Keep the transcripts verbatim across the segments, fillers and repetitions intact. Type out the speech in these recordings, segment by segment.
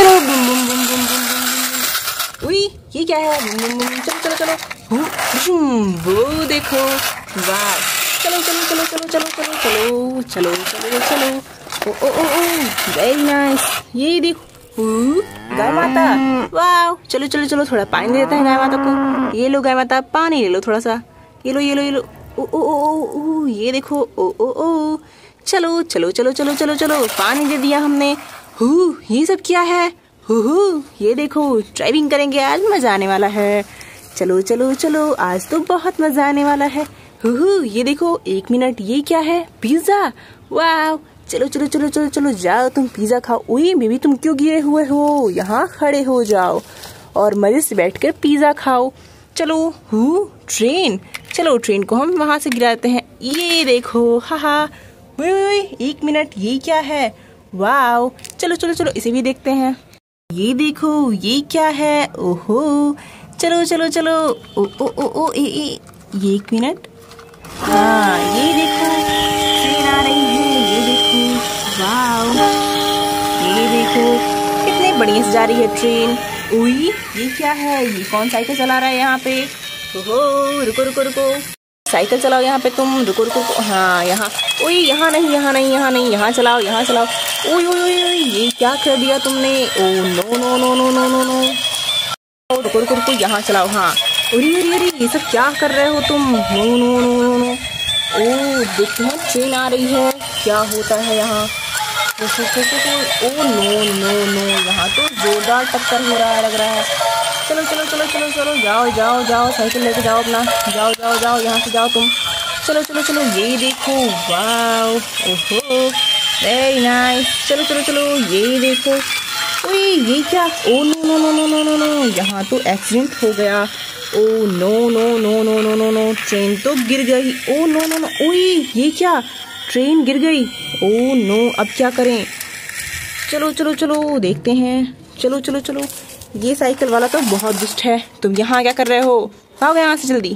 चलो बुम बुम बुम बुम बुम बुम। उई ये क्या है? बुम बुम बुम। चलो चलो चलो। बुम, वो देखो, वाह। चलो चलो चलो चलो चलो चलो चलो चलो चलो चलो। ओ ओ ओ ओ वेरी नाइस। ये देखो गाय माता, वाह। चलो चलो चलो थोड़ा पानी दे देते हैं गाय माता को। ये लो गाय माता, पानी ले लो थोड़ा सा। ये लो ये लो ये लो। ओ ओ ओ ओ ये देखो। ओ ओ ओ चलो चलो चलो चलो चलो चलो पानी दे दिया हमने। हु ये सब क्या है? हु हु ये देखो ड्राइविंग करेंगे आज, मजा आने वाला है। चलो चलो चलो आज तो बहुत मजा आने वाला है। हु हु ये देखो, एक मिनट, ये क्या है? पिज्जा, वाह। चलो चलो चलो चलो चलो जाओ तुम पिज्जा खाओ। उई बेबी तुम क्यों गिरे हुए हो? यहाँ खड़े हो जाओ और मजे से बैठकर पिज्जा खाओ। चलो। हु ट्रेन, चलो ट्रेन को हम वहां से गिराते हैं। ये देखो, हाहा। एक मिनट, ये क्या है? वाह। चलो चलो चलो इसे भी देखते हैं। ये देखो, ये क्या है? ओहो। चलो चलो चलो। ओ ओ ओ ओ ए ए ये एक मिनट। हाँ ये देखो ट्रेन आ रही है। ये देखो, वाह। ये देखो कितने बढ़िया से जा रही है ट्रेन। उई ये क्या है? ये कौन साइकिल चला रहा है यहाँ पे? ओहो रुको रुको रुको, साइकिल चलाओ यहाँ पे तुम। रुको रुको रुको। हाँ यहाँ। ओए यहाँ नहीं यहाँ नहीं यहाँ नहीं, यहाँ चलाओ यहाँ चलाओ। ओए ओए ओए ये क्या कर दिया तुमने? Oh no no no no no no no. रुको रुको रुको, यहाँ चलाओ। हाँ। अरे अरे अरे ये सब क्या कर रहे हो तुम? No no no no no. ओ देखो ट्रेन आ रही है, क्या होता है यहाँ? ओ नो नो नो, यहाँ तो जोरदार टक्कर हो रहा है लग रहा है। चलो चलो चलो चलो चलो जाओ जाओ जाओ, साइकिल लेके जाओ अपना। जाओ जाओ जाओ यहाँ से जाओ तुम। चलो चलो चलो ये देखो, वाह। ओहो वेरी नाइस। चलो चलो चलो ये देखो। ओए ये क्या? Oh no no no no no no no, यहाँ तो एक्सीडेंट हो गया। Oh no no no no no no no, train तो गिर गई। Oh no no no. ओए ये क्या? ट्रेन गिर गई। ओ नो अब क्या करें? चलो चलो चलो देखते हैं। चलो चलो चलो। ये साइकिल वाला तो बहुत दुष्ट है। तुम यहाँ क्या कर रहे हो? भागो यहाँ से जल्दी।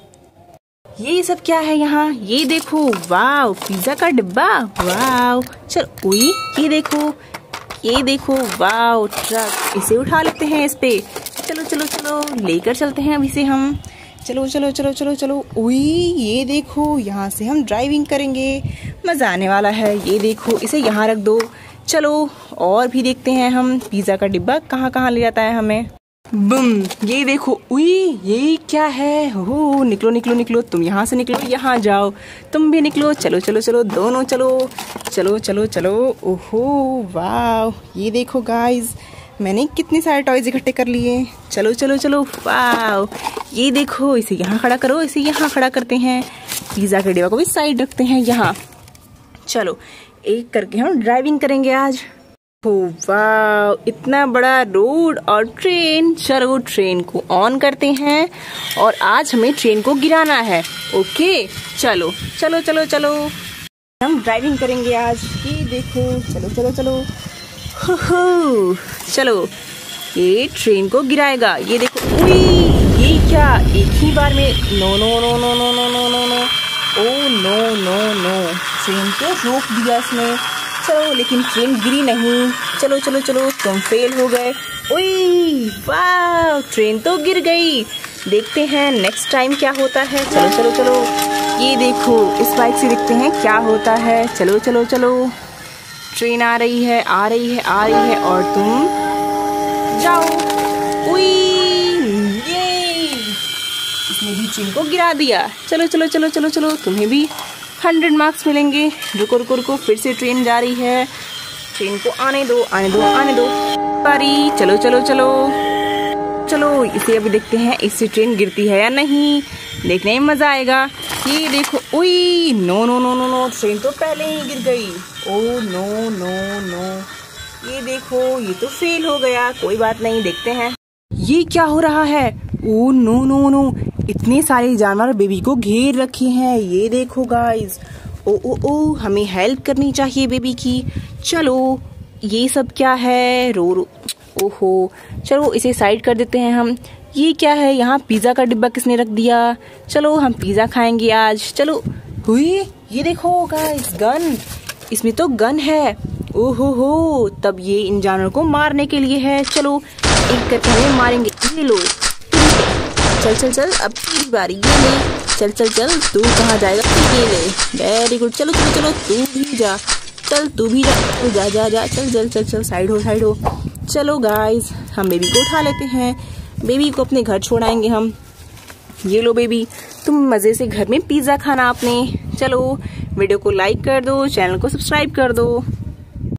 ये सब क्या है यहाँ? ये देखो, वाव पिज्जा का डिब्बा, वाव। चलो। उई ये देखो, ये देखो, वाव ट्रक। इसे उठा लेते हैं इस पे। चलो चलो चलो लेकर चलते हैं अभी से हम। चलो चलो चलो चलो चलो। उई ये देखो, यहाँ से हम ड्राइविंग करेंगे, मजा आने वाला है। ये देखो इसे यहाँ रख दो। चलो और भी देखते हैं हम पिज्जा का डिब्बा कहाँ कहाँ ले जाता है हमें। बम ये देखो। उई ये क्या है? हो निकलो निकलो निकलो, तुम यहाँ से निकलो, यहाँ जाओ। तुम भी निकलो। चलो चलो चलो दोनों चलो चलो चलो चलो। ओहो वाह। ये देखो गाइस, मैंने कितने सारे टॉयज इकट्ठे कर लिए। चलो चलो चलो, वाह। ये देखो इसे यहाँ खड़ा करो, इसे यहाँ खड़ा करते हैं। पिज्जा के डिब्बा को भी साइड रखते हैं यहाँ। चलो एक करके हम ड्राइविंग करेंगे आज। ओ वाह इतना बड़ा रोड और ट्रेन। चलो ट्रेन को ऑन करते हैं और आज हमें ट्रेन को गिराना है। ओके चलो चलो चलो चलो हम ड्राइविंग करेंगे आज। ये देखो, चलो चलो चलो। हो हो चलो ये ट्रेन को गिराएगा। ये देखो। उई ये क्या? एक ही बार में? No no no no no no no no no. Oh no no no, train को रोक दिया इसने। चलो लेकिन ट्रेन गिरी नहीं। चलो चलो चलो तुम फेल हो गए। ओए वाह ट्रेन तो गिर गई। देखते हैं नेक्स्ट टाइम क्या होता है। चलो चलो चलो। ये देखो इस बाइक से देखते हैं क्या होता है। चलो चलो चलो। ट्रेन आ रही है आ रही है आ रही है और तुम जाओ। उई ये इसने भी ट्रेन को गिरा दिया। चलो चलो चलो चलो चलो तुम्हें भी हंड्रेड मार्क्स मिलेंगे। रुको रुको रुको, फिर से ट्रेन जा रही है। ट्रेन को आने दो आने दो आने दो। पारी चलो चलो चलो चलो इसे अभी देखते हैं इससे ट्रेन गिरती है या नहीं। देखने में मजा आएगा। ये देखो। उई no no no no no, train तो पहले ही गिर गई। Oh no no no. ये देखो ये तो फेल हो गया। कोई बात नहीं, देखते हैं ये क्या हो रहा है। ओ नो नो नो, इतने सारे जानवर बेबी को घेर रखे हैं। ये देखो गाइस। ओ ओ ओ हमें हेल्प करनी चाहिए बेबी की। चलो ये सब क्या है? रो रो। ओहो चलो इसे साइड कर देते हैं हम। ये क्या है? यहाँ पिज्जा का डिब्बा किसने रख दिया? चलो हम पिज्जा खाएंगे आज। चलो। हुई ये देखो गाइस, गन। इसमें तो गन है। ओहो हो, तब ये इन जानवरों को मारने के लिए है। चलो एक करके हमें मारेंगे। ये लो, चल चल चल, अब तेरी बारी। ये ले, चल चल चल, तू कहाँ जाएगा? ये ले, वेरी गुड। चलो चलो चलो, तू भी जा, चल तू भी जा, जा जा जा, चल चल चल चल, साइड हो साइड हो। चलो गाइस, हम बेबी को उठा लेते हैं, बेबी को अपने घर छोड़ाएंगे हम। ये लो बेबी, तुम मजे से घर में पिज्जा खाना आपने। चलो वीडियो को लाइक कर दो, चैनल को सब्सक्राइब कर दो।